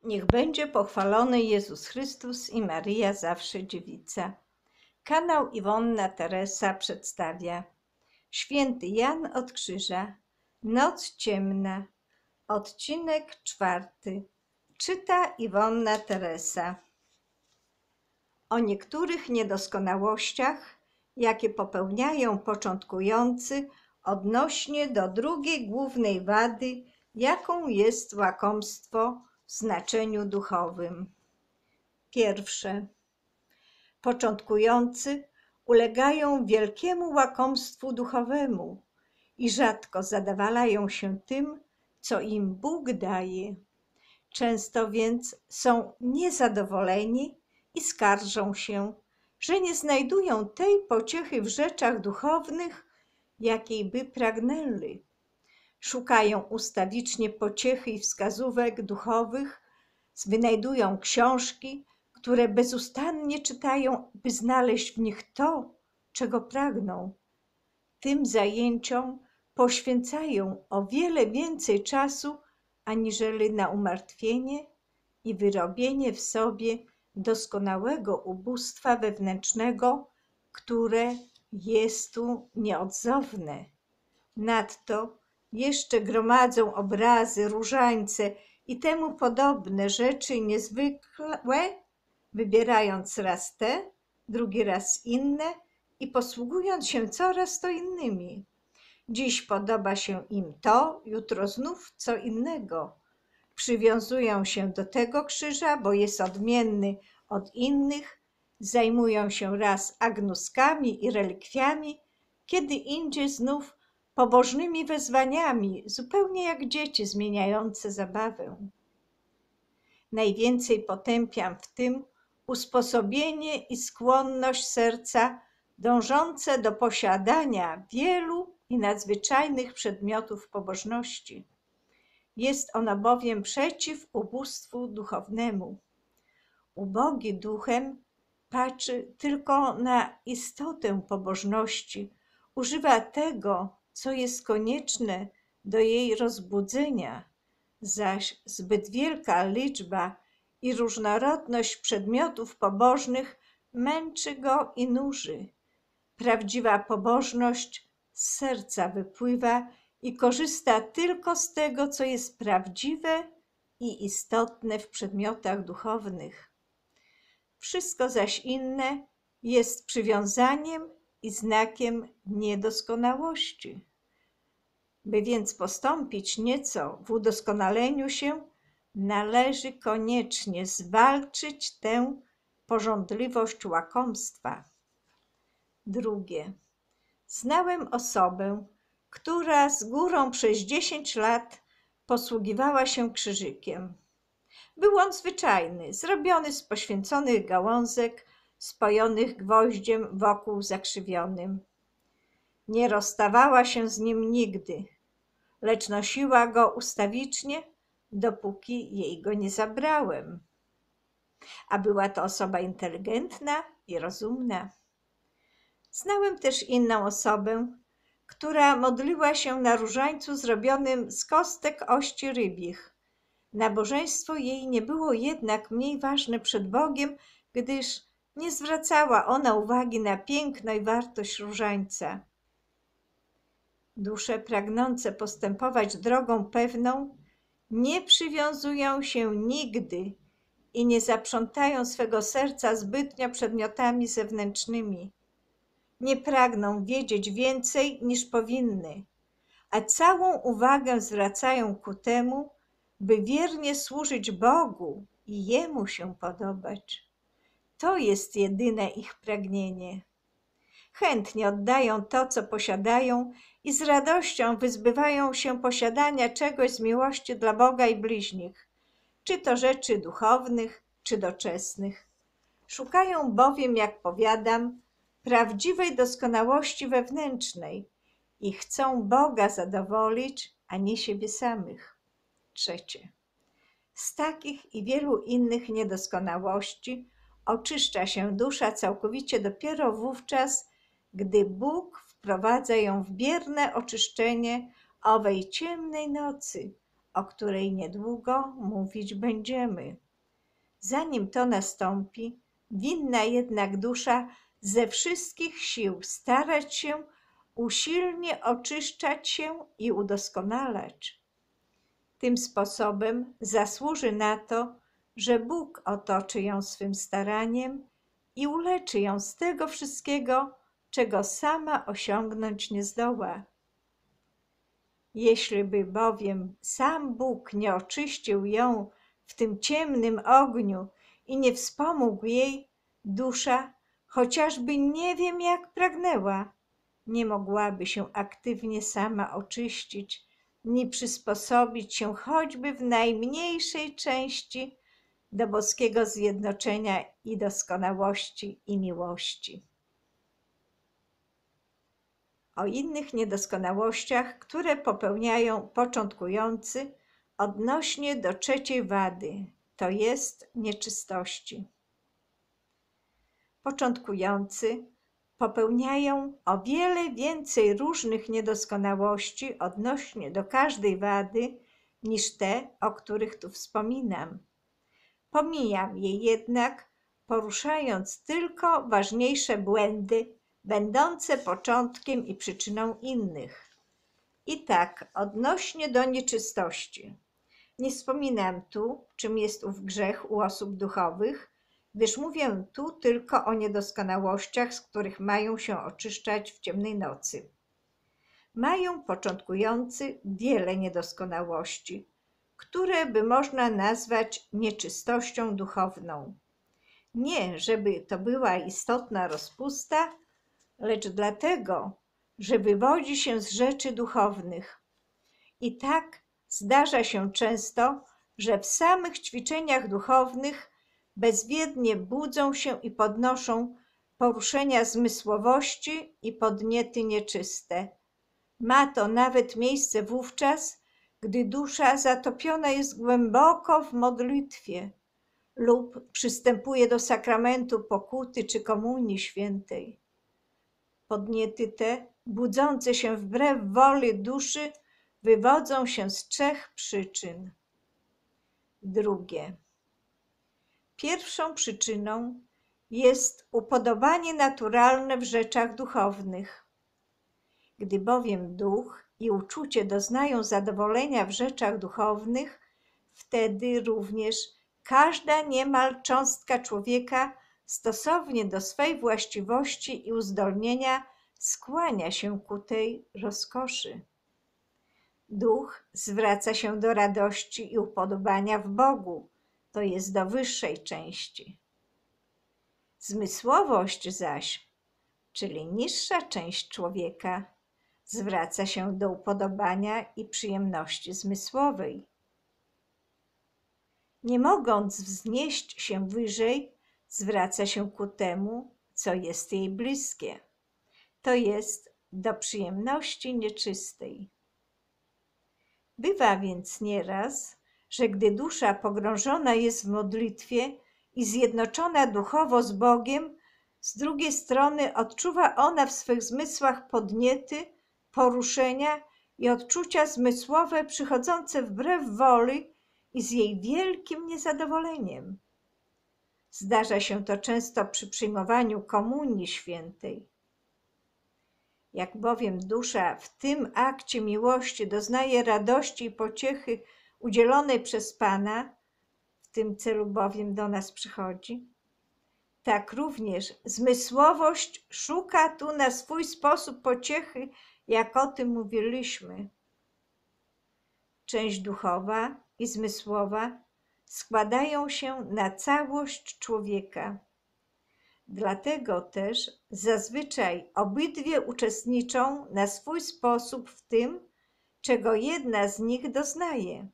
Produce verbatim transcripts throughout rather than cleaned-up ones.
Niech będzie pochwalony Jezus Chrystus i Maryja zawsze dziewica. Kanał Iwonna Teresa przedstawia Święty Jan od Krzyża, Noc ciemna, odcinek czwarty. Czyta Iwonna Teresa. O niektórych niedoskonałościach, jakie popełniają początkujący odnośnie do drugiej głównej wady, jaką jest łakomstwo w znaczeniu duchowym. Pierwsze. Początkujący ulegają wielkiemu łakomstwu duchowemu i rzadko zadowalają się tym, co im Bóg daje. Często więc są niezadowoleni i skarżą się, że nie znajdują tej pociechy w rzeczach duchownych, jakiej by pragnęli. Szukają ustawicznie pociechy i wskazówek duchowych, wynajdują książki, które bezustannie czytają, by znaleźć w nich to, czego pragną. Tym zajęciom poświęcają o wiele więcej czasu, aniżeli na umartwienie i wyrobienie w sobie doskonałego ubóstwa wewnętrznego, które jest tu nieodzowne. Nadto jeszcze gromadzą obrazy, różańce i temu podobne rzeczy niezwykłe, wybierając raz te, drugi raz inne i posługując się coraz to innymi. Dziś podoba się im to, jutro znów co innego. Przywiązują się do tego krzyża, bo jest odmienny od innych, zajmują się raz agnuskami i relikwiami, kiedy indziej znów pobożnymi wezwaniami, zupełnie jak dzieci zmieniające zabawę. Najwięcej potępiam w tym usposobienie i skłonność serca dążące do posiadania wielu i nadzwyczajnych przedmiotów pobożności. Jest ono bowiem przeciw ubóstwu duchownemu. Ubogi duchem patrzy tylko na istotę pobożności, używa tego, co jest konieczne do jej rozbudzenia, zaś zbyt wielka liczba i różnorodność przedmiotów pobożnych męczy go i nuży. Prawdziwa pobożność z serca wypływa i korzysta tylko z tego, co jest prawdziwe i istotne w przedmiotach duchownych. Wszystko zaś inne jest przywiązaniem i znakiem niedoskonałości. By więc postąpić nieco w udoskonaleniu się, należy koniecznie zwalczyć tę pożądliwość łakomstwa. Drugie. Znałem osobę, która z górą przez dziesięć lat posługiwała się krzyżykiem. Był on zwyczajny, zrobiony z poświęconych gałązek, spojonych gwoździem wokół zakrzywionym. Nie rozstawała się z nim nigdy, lecz nosiła go ustawicznie, dopóki jej go nie zabrałem. A była to osoba inteligentna i rozumna. Znałem też inną osobę, która modliła się na różańcu zrobionym z kostek ości rybich. Nabożeństwo jej nie było jednak mniej ważne przed Bogiem, gdyż nie zwracała ona uwagi na piękno i wartość różańca. Dusze pragnące postępować drogą pewną nie przywiązują się nigdy i nie zaprzątają swego serca zbytnio przedmiotami zewnętrznymi. Nie pragną wiedzieć więcej niż powinny, a całą uwagę zwracają ku temu, by wiernie służyć Bogu i Jemu się podobać. To jest jedyne ich pragnienie. Chętnie oddają to, co posiadają i z radością wyzbywają się posiadania czegoś z miłości dla Boga i bliźnich, czy to rzeczy duchownych, czy doczesnych. Szukają bowiem, jak powiadam, prawdziwej doskonałości wewnętrznej i chcą Boga zadowolić, a nie siebie samych. Trzecie. Z takich i wielu innych niedoskonałości oczyszcza się dusza całkowicie dopiero wówczas, gdy Bóg wprowadza ją w bierne oczyszczenie owej ciemnej nocy, o której niedługo mówić będziemy. Zanim to nastąpi, winna jednak dusza ze wszystkich sił starać się usilnie oczyszczać się i udoskonalać. Tym sposobem zasłuży na to, że Bóg otoczy ją swym staraniem i uleczy ją z tego wszystkiego, czego sama osiągnąć nie zdoła. Jeśli by bowiem sam Bóg nie oczyścił ją w tym ciemnym ogniu i nie wspomógł jej, dusza, chociażby nie wiem jak pragnęła, nie mogłaby się aktywnie sama oczyścić, ni przysposobić się choćby w najmniejszej części do boskiego zjednoczenia i doskonałości i miłości. O innych niedoskonałościach, które popełniają początkujący odnośnie do trzeciej wady, to jest nieczystości. Początkujący popełniają o wiele więcej różnych niedoskonałości odnośnie do każdej wady niż te, o których tu wspominam. Pomijam je jednak, poruszając tylko ważniejsze błędy, będące początkiem i przyczyną innych. I tak, odnośnie do nieczystości. Nie wspominam tu, czym jest ów grzech u osób duchowych, gdyż mówię tu tylko o niedoskonałościach, z których mają się oczyszczać w ciemnej nocy. Mają początkujący wiele niedoskonałości, które by można nazwać nieczystością duchowną. Nie, żeby to była istotna rozpusta, lecz dlatego, że wywodzi się z rzeczy duchownych. I tak zdarza się często, że w samych ćwiczeniach duchownych bezwiednie budzą się i podnoszą poruszenia zmysłowości i podniety nieczyste. Ma to nawet miejsce wówczas, gdy dusza zatopiona jest głęboko w modlitwie lub przystępuje do sakramentu pokuty czy komunii świętej. Podniety te, budzące się wbrew woli duszy, wywodzą się z trzech przyczyn. Drugie. Pierwszą przyczyną jest upodobanie naturalne w rzeczach duchownych. Gdy bowiem duch i uczucie doznają zadowolenia w rzeczach duchownych, wtedy również każda niemal cząstka człowieka stosownie do swej właściwości i uzdolnienia skłania się ku tej rozkoszy. Duch zwraca się do radości i upodobania w Bogu, to jest do wyższej części. Zmysłowość zaś, czyli niższa część człowieka, zwraca się do upodobania i przyjemności zmysłowej. Nie mogąc wznieść się wyżej, zwraca się ku temu, co jest jej bliskie, to jest do przyjemności nieczystej. Bywa więc nieraz, że gdy dusza pogrążona jest w modlitwie i zjednoczona duchowo z Bogiem, z drugiej strony odczuwa ona w swych zmysłach podniety, poruszenia i odczucia zmysłowe przychodzące wbrew woli i z jej wielkim niezadowoleniem. Zdarza się to często przy przyjmowaniu komunii świętej. Jak bowiem dusza w tym akcie miłości doznaje radości i pociechy udzielonej przez Pana, w tym celu bowiem do nas przychodzi, tak również zmysłowość szuka tu na swój sposób pociechy, jak o tym mówiliśmy. Część duchowa i zmysłowa składają się na całość człowieka. Dlatego też zazwyczaj obydwie uczestniczą na swój sposób w tym, czego jedna z nich doznaje.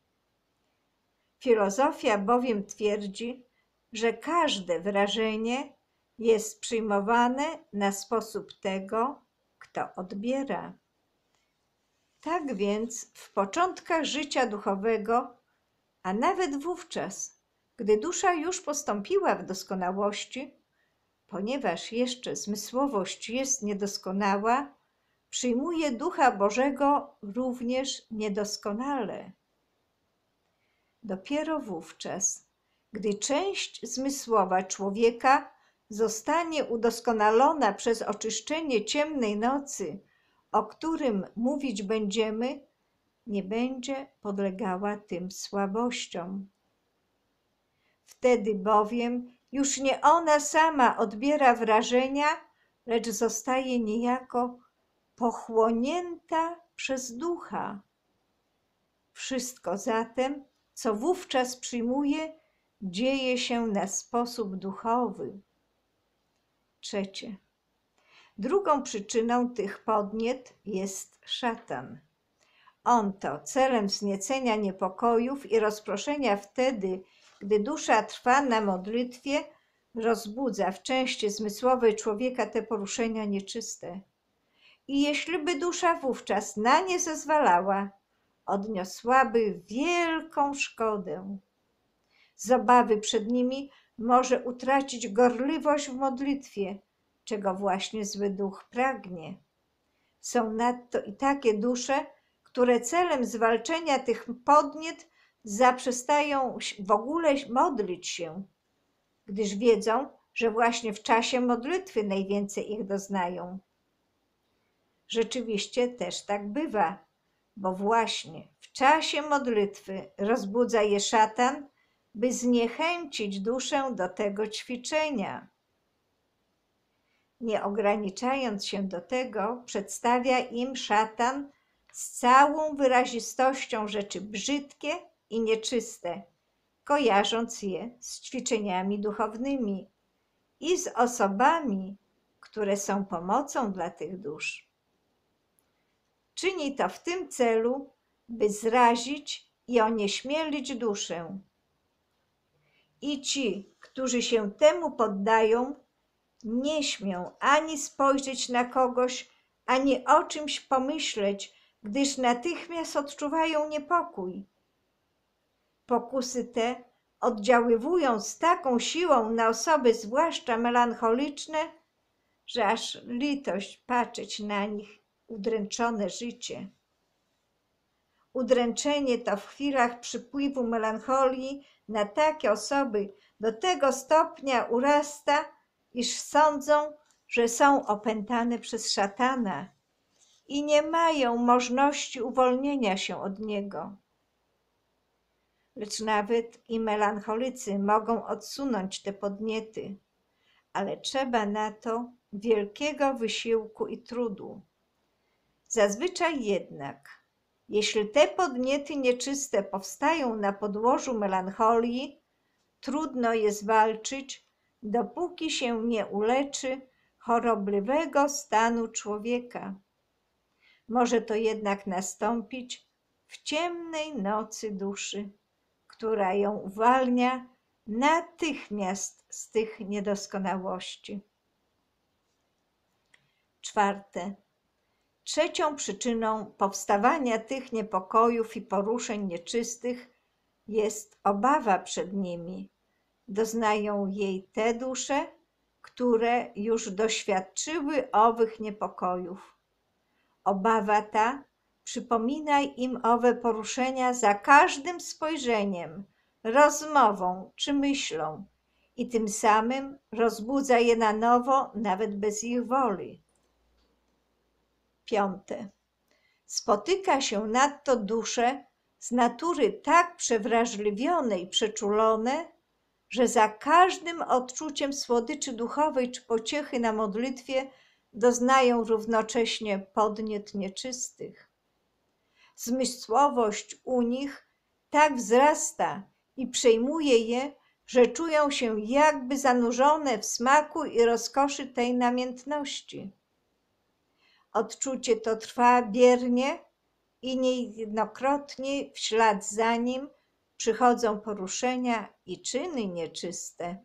Filozofia bowiem twierdzi, że każde wrażenie jest przyjmowane na sposób tego, kto odbiera. Tak więc w początkach życia duchowego, a nawet wówczas, gdy dusza już postąpiła w doskonałości, ponieważ jeszcze zmysłowość jest niedoskonała, przyjmuje Ducha Bożego również niedoskonale. Dopiero wówczas, gdy część zmysłowa człowieka zostanie udoskonalona przez oczyszczenie ciemnej nocy, o którym mówić będziemy, nie będzie podlegała tym słabościom. Wtedy bowiem już nie ona sama odbiera wrażenia, lecz zostaje niejako pochłonięta przez ducha. Wszystko zatem, co wówczas przyjmuje, dzieje się na sposób duchowy. Trzecie. Drugą przyczyną tych podniet jest szatan. On to celem wzniecenia niepokojów i rozproszenia wtedy, gdy dusza trwa na modlitwie, rozbudza w części zmysłowej człowieka te poruszenia nieczyste. I jeśli by dusza wówczas na nie zezwalała, odniosłaby wielką szkodę. Z obawy przed nimi może utracić gorliwość w modlitwie, czego właśnie zły duch pragnie. Są nadto i takie dusze, które celem zwalczenia tych podniet zaprzestają w ogóle modlić się, gdyż wiedzą, że właśnie w czasie modlitwy najwięcej ich doznają. Rzeczywiście też tak bywa, bo właśnie w czasie modlitwy rozbudza je szatan, by zniechęcić duszę do tego ćwiczenia. Nie ograniczając się do tego, przedstawia im szatan z całą wyrazistością rzeczy brzydkie i nieczyste, kojarząc je z ćwiczeniami duchownymi i z osobami, które są pomocą dla tych dusz. Czyni to w tym celu, by zrazić i onieśmielić duszę. I ci, którzy się temu poddają, nie śmią ani spojrzeć na kogoś, ani o czymś pomyśleć, gdyż natychmiast odczuwają niepokój. Pokusy te oddziaływują z taką siłą na osoby zwłaszcza melancholiczne, że aż litość patrzeć na nich udręczone życie. Udręczenie to w chwilach przypływu melancholii na takie osoby do tego stopnia urasta, iż sądzą, że są opętane przez szatana i nie mają możliwości uwolnienia się od niego. Lecz nawet i melancholicy mogą odsunąć te podniety, ale trzeba na to wielkiego wysiłku i trudu. Zazwyczaj jednak, jeśli te podniety nieczyste powstają na podłożu melancholii, trudno je zwalczyć, dopóki się nie uleczy chorobliwego stanu człowieka. Może to jednak nastąpić w ciemnej nocy duszy, która ją uwalnia natychmiast z tych niedoskonałości. Czwarte. Trzecią przyczyną powstawania tych niepokojów i poruszeń nieczystych jest obawa przed nimi. Doznają jej te dusze, które już doświadczyły owych niepokojów. Obawa ta przypomina im owe poruszenia za każdym spojrzeniem, rozmową czy myślą i tym samym rozbudza je na nowo, nawet bez ich woli. Piąte. Spotyka się nadto dusze z natury tak przewrażliwione i przeczulone, że za każdym odczuciem słodyczy duchowej czy pociechy na modlitwie doznają równocześnie podniet nieczystych. Zmysłowość u nich tak wzrasta i przejmuje je, że czują się jakby zanurzone w smaku i rozkoszy tej namiętności. Odczucie to trwa biernie i niejednokrotnie w ślad za nim przychodzą poruszenia i czyny nieczyste.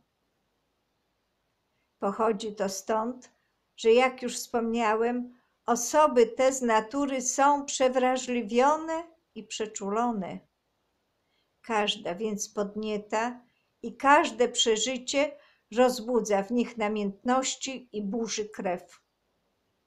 Pochodzi to stąd, że jak już wspomniałem, osoby te z natury są przewrażliwione i przeczulone. Każda więc podnieta i każde przeżycie rozbudza w nich namiętności i burzy krew.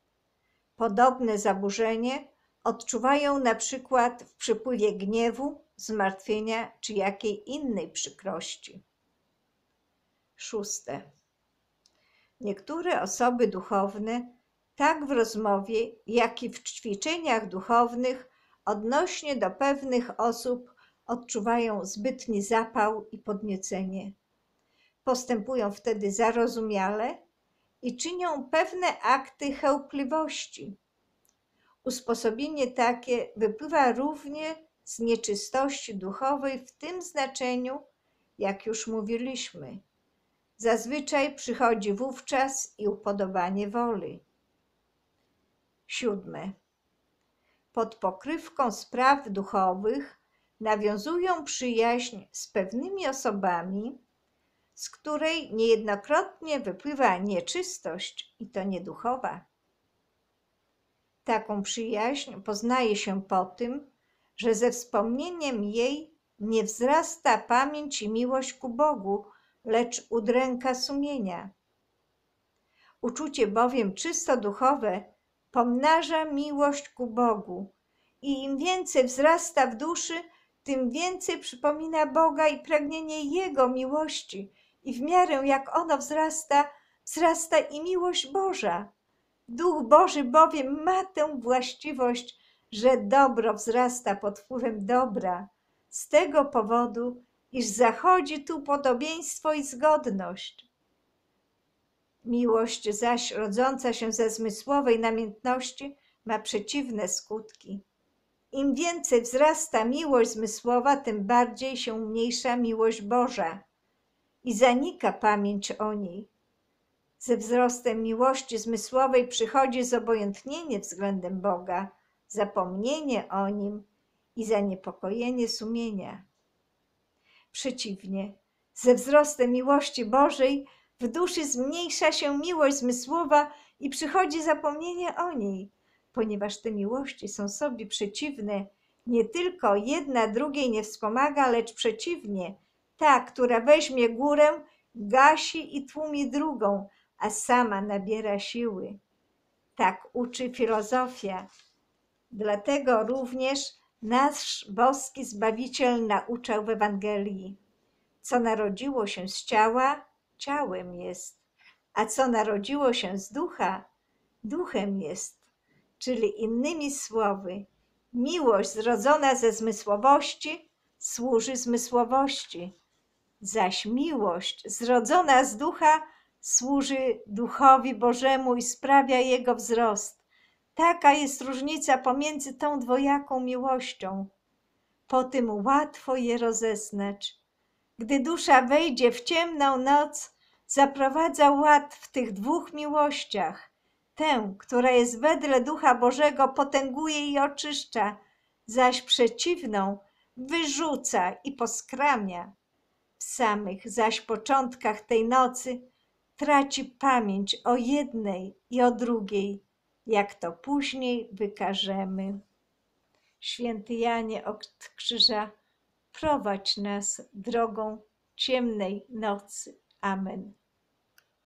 Podobne zaburzenie odczuwają na przykład w przypływie gniewu zmartwienia czy jakiej innej przykrości. Szóste. Niektóre osoby duchowne tak w rozmowie, jak i w ćwiczeniach duchownych odnośnie do pewnych osób odczuwają zbytni zapał i podniecenie. Postępują wtedy zarozumiale i czynią pewne akty chełpliwości. Usposobienie takie wypływa równie z nieczystości duchowej w tym znaczeniu, jak już mówiliśmy. Zazwyczaj przychodzi wówczas i upodobanie woli. Siódme. Pod pokrywką spraw duchowych nawiązują przyjaźń z pewnymi osobami, z której niejednokrotnie wypływa nieczystość i to nieduchowa. Taką przyjaźń poznaje się po tym, że ze wspomnieniem jej nie wzrasta pamięć i miłość ku Bogu, lecz udręka sumienia. Uczucie bowiem czysto duchowe pomnaża miłość ku Bogu i im więcej wzrasta w duszy, tym więcej przypomina Boga i pragnienie Jego miłości i w miarę jak ono wzrasta, wzrasta i miłość Boża. Duch Boży bowiem ma tę właściwość, że dobro wzrasta pod wpływem dobra, z tego powodu, iż zachodzi tu podobieństwo i zgodność. Miłość zaś rodząca się ze zmysłowej namiętności ma przeciwne skutki. Im więcej wzrasta miłość zmysłowa, tym bardziej się umniejsza miłość Boża i zanika pamięć o niej. Ze wzrostem miłości zmysłowej przychodzi zobojętnienie względem Boga, zapomnienie o Nim i zaniepokojenie sumienia. Przeciwnie, ze wzrostem miłości Bożej w duszy zmniejsza się miłość zmysłowa i przychodzi zapomnienie o niej, ponieważ te miłości są sobie przeciwne. Nie tylko jedna drugiej nie wspomaga, lecz przeciwnie, ta, która weźmie górę, gasi i tłumi drugą, a sama nabiera siły. Tak uczy filozofia. Dlatego również nasz boski Zbawiciel nauczał w Ewangelii. Co narodziło się z ciała, ciałem jest, a co narodziło się z ducha, duchem jest. Czyli innymi słowy, miłość zrodzona ze zmysłowości służy zmysłowości, zaś miłość zrodzona z ducha służy duchowi Bożemu i sprawia jego wzrost. Taka jest różnica pomiędzy tą dwojaką miłością. Po tym łatwo je rozeznać. Gdy dusza wejdzie w ciemną noc, zaprowadza ład w tych dwóch miłościach. Tę, która jest wedle Ducha Bożego, potęguje i oczyszcza, zaś przeciwną wyrzuca i poskramia. W samych zaś początkach tej nocy traci pamięć o jednej i o drugiej, jak to później wykażemy. Święty Janie od Krzyża, prowadź nas drogą ciemnej nocy. Amen.